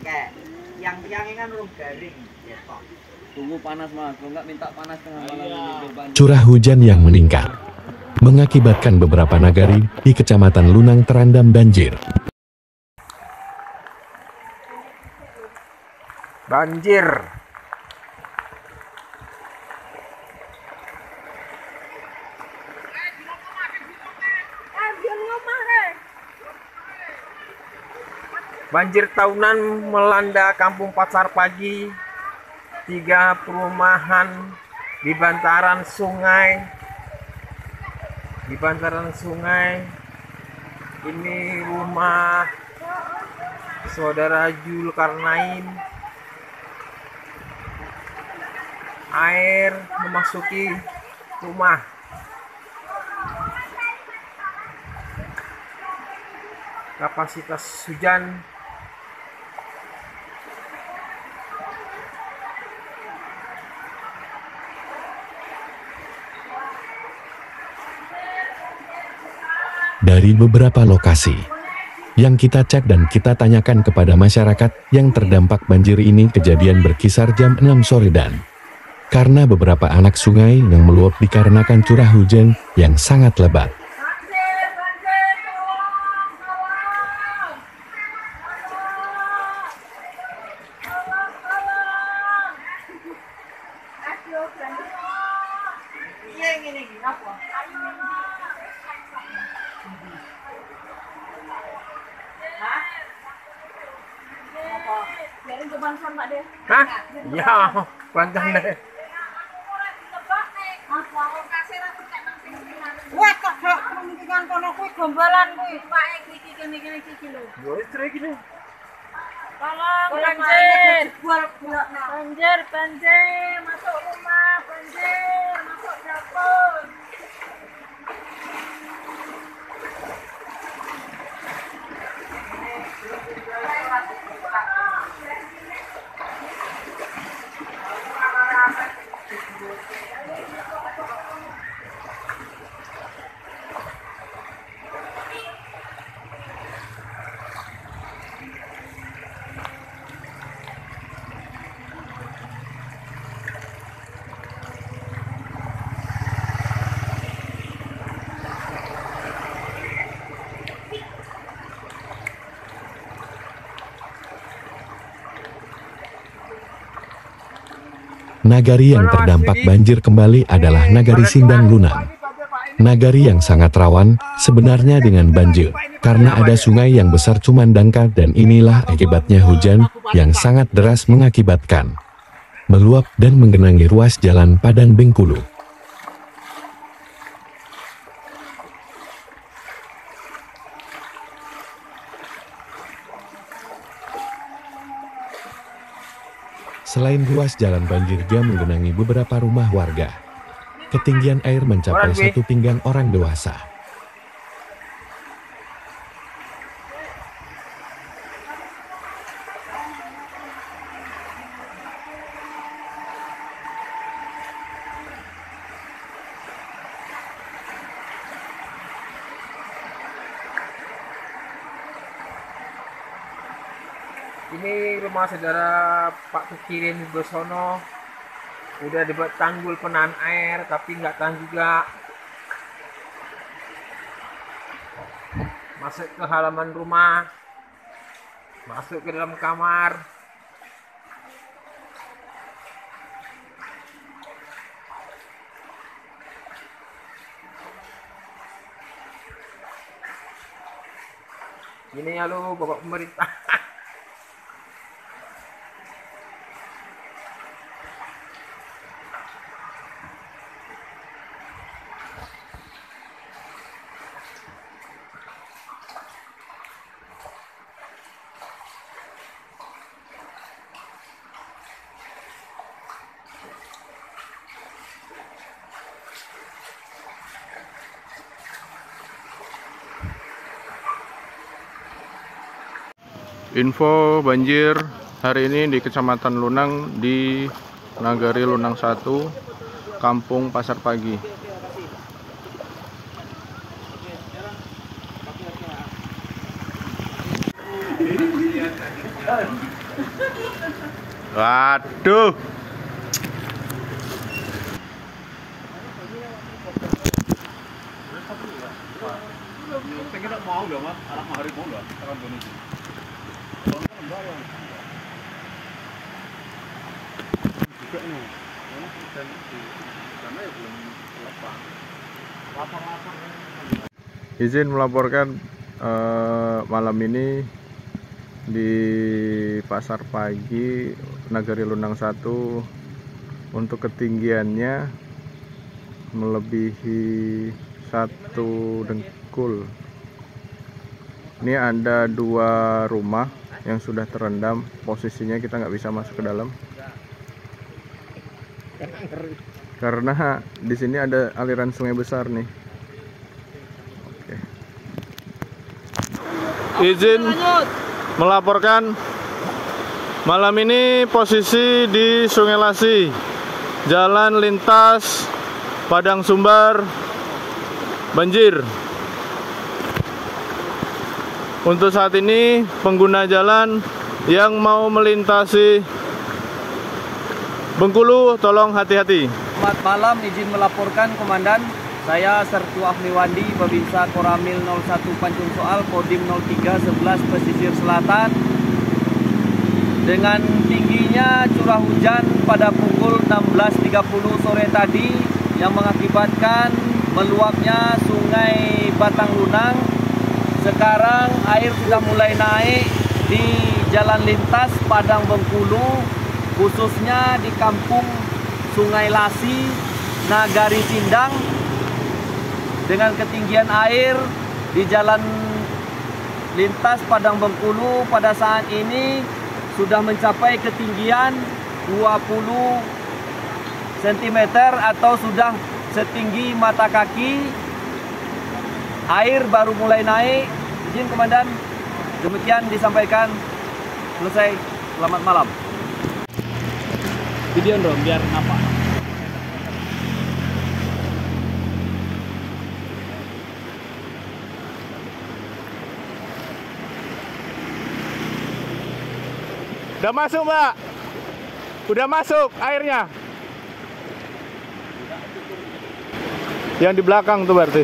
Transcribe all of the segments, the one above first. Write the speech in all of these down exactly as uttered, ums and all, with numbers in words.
Tiang-tiangnya kan urung garing. Tunggu panas mas, kalau nggak minta panas tengah malam. Curah hujan yang meningkat mengakibatkan beberapa nagari di Kecamatan Lunang terendam banjir. Banjir. Banjir tahunan melanda Kampung Pasar Pagi. Tiga perumahan di bantaran sungai. Di bantaran sungai. Ini rumah Saudara Zulkarnain. Air memasuki rumah. Kapasitas hujan dari beberapa lokasi yang kita cek dan kita tanyakan kepada masyarakat yang terdampak banjir ini, kejadian berkisar jam enam sore dan karena beberapa anak sungai yang meluap dikarenakan curah hujan yang sangat lebat. Hah? Ya, panjang deh. Wah, kok gak kemungkinan kono kuwi gombalan kuwi. Pak iki kene-kene iki lho. Yo istri gini. Tolong banjir. Banjir, banjir, masuk rumah, banjir, masuk dapur. Nagari yang terdampak banjir kembali adalah Nagari Sindang Lunang. Nagari yang sangat rawan sebenarnya dengan banjir, karena ada sungai yang besar Cumandangka dan inilah akibatnya hujan yang sangat deras mengakibatkan meluap dan menggenangi ruas jalan Padang Bengkulu. Selain ruas jalan banjir juga menggenangi beberapa rumah warga. Ketinggian air mencapai satu pinggang orang dewasa. Ini rumah saudara Pak Tukirin Bosono. Udah dibuat tanggul penahan air, tapi nggak tahan juga. Masuk ke halaman rumah, masuk ke dalam kamar. Ini ya lo, Bapak pemerintah. Info banjir hari ini di Kecamatan Lunang di Nagari Lunang satu, Kampung Pasar Pagi. Waduh. Izin melaporkan eh, malam ini di Pasar Pagi Nagari Lunang satu untuk ketinggiannya melebihi satu dengkul. Ini ada dua rumah yang sudah terendam, posisinya kita nggak bisa masuk ke dalam karena di sini ada aliran sungai besar nih. Oke. Izin melaporkan malam ini posisi di Sungai Lasi, jalan lintas Padang Sumbar, banjir. Untuk saat ini pengguna jalan yang mau melintasi Bengkulu tolong hati-hati. Selamat malam, izin melaporkan Komandan. Saya Sertu Ahmiwandi, Babinsa Koramil nol satu Pancung Soal, Kodim nol tiga sebelas Pesisir Selatan. Dengan tingginya curah hujan pada pukul enam belas tiga puluh sore tadi yang mengakibatkan meluapnya Sungai Batang Lunang. Sekarang air sudah mulai naik di jalan lintas Padang Bengkulu, khususnya di kampung Sungai Lasi, Nagari Sindang, dengan ketinggian air di jalan lintas Padang Bengkulu pada saat ini sudah mencapai ketinggian dua puluh sentimeter atau sudah setinggi mata kaki. Air baru mulai naik. Izin Komandan, demikian disampaikan. Selesai. Selamat malam. Video dong biar apa? Udah masuk, Mbak. Udah masuk airnya. Yang di belakang tuh berarti.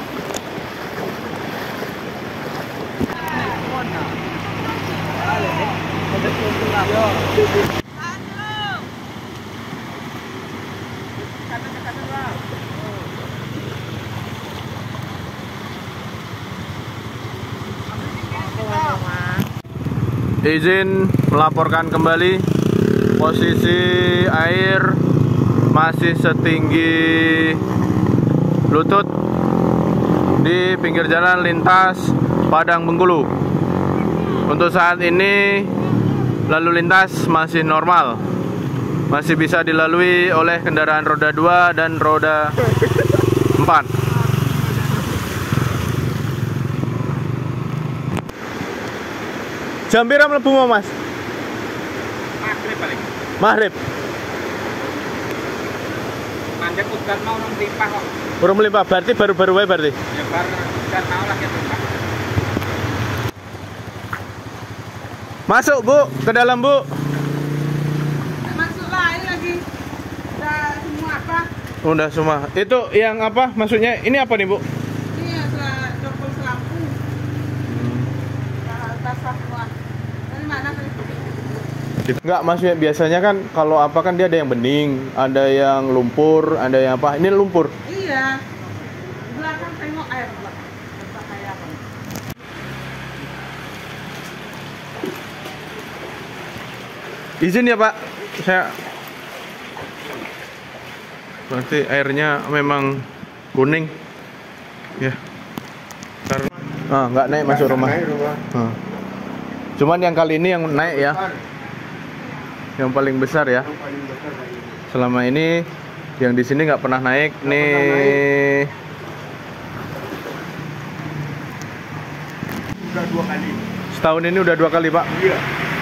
Izin melaporkan kembali, posisi air masih setinggi lutut di pinggir jalan lintas Padang Bengkulu. Untuk saat ini lalu lintas masih normal, masih bisa dilalui oleh kendaraan roda dua dan roda empat. Jam pira mlebu mau, Mas? Maghrib paling. Maghrib. Mandek udan mau nang limpah kok. Urung melimpah, berarti baru-baru wae berarti. Ya bar udan mau lah ya limpah. Masuk, Bu, ke dalam, Bu. Masuk lagi. Udah semua apa? Udah semua. Itu yang apa? Maksudnya ini apa nih, Bu? Ini adalah dokter selampu. Basah semua. Dari mana tadi? Enggak, maksudnya biasanya kan kalau apa kan dia ada yang bening, ada yang lumpur, ada yang apa. Ini lumpur. Iya. Di belakang tengok air belakang. Basah kayak apa? Izin ya, Pak. Saya berarti airnya memang kuning. Ya. Karena ah, nggak naik masuk rumah. Ah. Cuman yang kali ini yang naik ya. Yang paling besar ya. Selama ini yang di sini nggak pernah naik nih. Udah dua kali. Setahun ini udah dua kali, Pak. Iya.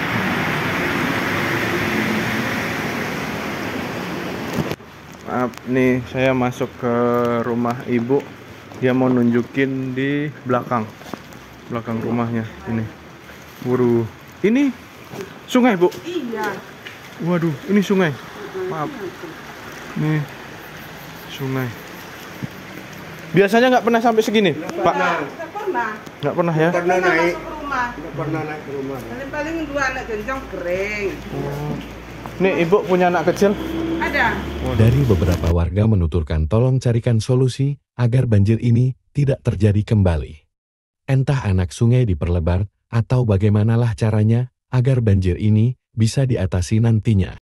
Maaf nih, saya masuk ke rumah ibu. Dia mau nunjukin di belakang, belakang rumahnya ini. Buru, ini Sungai, Bu? Iya. Waduh, ini sungai. Maaf. Nih, sungai. Biasanya nggak pernah sampai segini, Pak? Nggak pernah. Nggak pernah ya? Pernah naik, Masuk ke rumah. nggak pernah naik ke rumah. Paling-paling dua anak genjong kering. Oh. Nih, Ibu punya anak kecil? Ada. Dari beberapa warga menuturkan tolong carikan solusi agar banjir ini tidak terjadi kembali. Entah anak sungai diperlebar atau bagaimanalah caranya agar banjir ini bisa diatasi nantinya.